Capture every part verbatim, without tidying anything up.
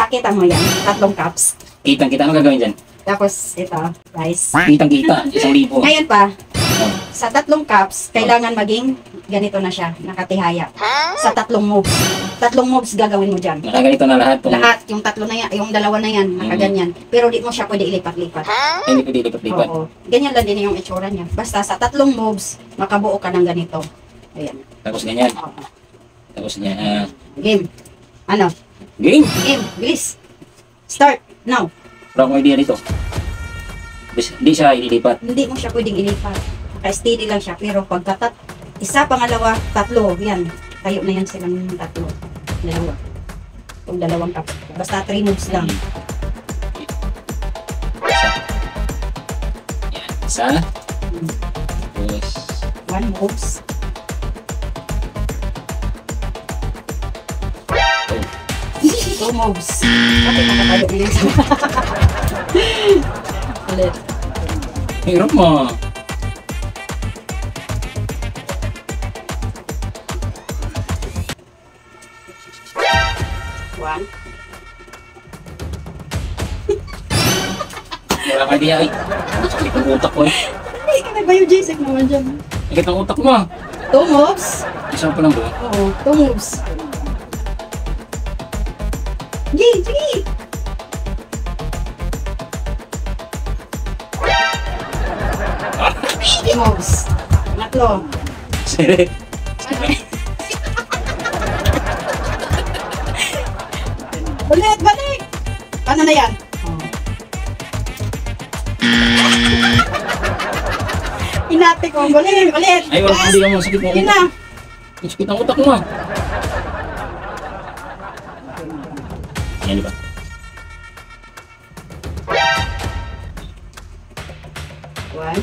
Pakita mo yan, tatlong cups. Kitang-kita, ano gagawin dyan? Tapos ito, rice. Kitang-kita, isang libo. Ngayon pa, Oh. sa tatlong cups, kailangan maging ganito na siya, nakatihaya. Sa tatlong moves. Tatlong moves gagawin mo dyan. Nakaganito na lahat. Tong... Lahat, yung tatlo na yan, yung dalawa na yan, nakaganyan. Pero di mo siya pwede ilipat-lipat. Ay, hindi pwede lipat-lipat. Oo. Ganyan lang din yung itsura niya. Basta sa tatlong moves, makabuo ka ng ganito. Ayan. Tapos ganyan. Oo. Tapos ganyan. Uh, Game. Ano? game! Game. Bilis. Start. Now. Wala akong idea dito. Hindi siya ililipat. Hindi mo siya pwedeng ilipat. Naka-steady lang siya. Pero pagkatat, isa, pangalawa, tatlo. Yan. Tayo na yan silang tatlo. Dalawa. Kung dalawang cup. Basta three moves lang. Isa. Yan. Isa. Hmm. Tapos. One moves. Two moves. Bakit nakatayo na yan? Ulit. Hirap mo. One. Wala ka idea eh. Sakit ang utak ko eh. Ay, ka nag-biogesic naman dyan. Sakit ang utak mo. Two moves. Isa pa lang ba? Oo, two moves. Sige, sige. Three moves. Natlo. Sere. Balik, balik. Paano na yan? Inati ko. Balik, ulit. Ay, wala hindi ka mo. Sakit mo. Yun na. Sakit ang utak mo. Yan, di ba? One.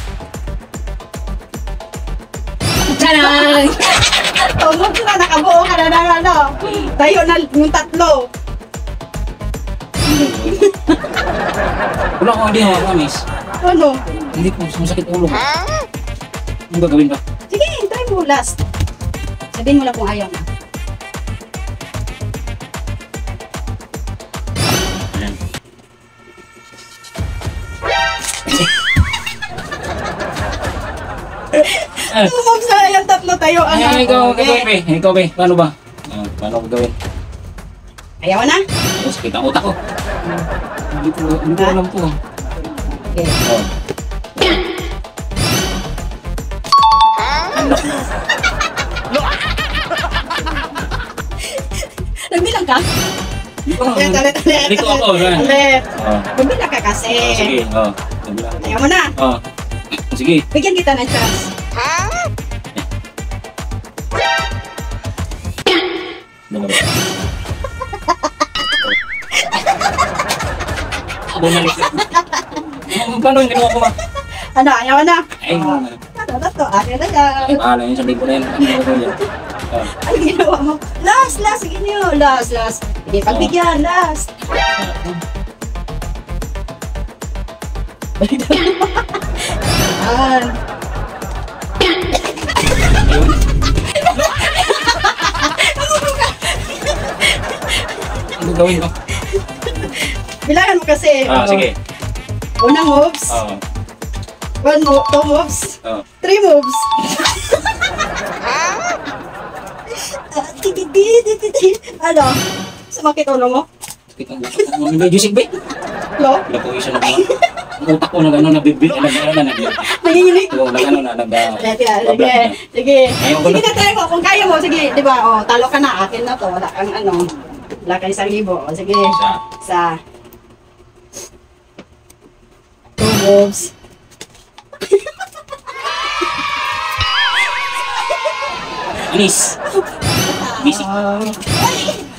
Taray! Tumog na, nakabuo ka na na, ano. Tayo na yung tatlo. Wala akong idea mga kamis. Ano? Hindi ko sumasakit ulo ko. Ano gagawin ka? Sige, try mo last. Sabihin mo lang kung ayaw na. Ayan. Ah, Tumog sa yung tatlo tayo. Ang ay, ikaw, gagawin, be. Ikaw, be. Paano ba? Ah, paano ko gawin? Ayaw na? Ay, sakit ang utak ko. Hindi ko, hindi ko alam po. Okay. Oh. Nagbilang ka? Oh, Ulit, ulit, ulit. Hindi ko ako. Ulit. Ulit. Oh. Nagbilang ka kasi. Oh, sige. Oh. Ayaw mo na. Oh. Sige. Bigyan kita ng chance. Dalawa. Bumalik. Oh, paano hindi mo ako ma... Ano, ayaw na? Ay, Oh. Ano na to? Akin na yan. ay, bahala yun. Sabihin ko na yun. Ano ko yun? Oh. Ay, ginawa mo. Last, last. Sige niyo. Last, last. Hindi, pagbigyan. Last. Yan. Ayun. Ano gawin ko? Bilangan mo kasi. Ah, Oh. sige. Unang moves. Oo. One move. Two moves. Oo. Three moves. Ah, tititi, tititi. Ano? Sumakit ulo mo? Sakit ang utak ko. May music ba? Lo? Wala po isa na ba? Ang utak ko na gano'n, nabibig, nag-ano na, nag- Nanginginig? Oo, nag-ano na, nag- Sige, sige, bablag na. sige. Ayaw ko Sige na. na, try mo. Kung kaya mo, sige. Di ba? Oh, talo ka na. Akin na to. Wala kang ano. Wala kang isang libo. O, sige. Isa. Sa two moves. Anis. Busy. Um,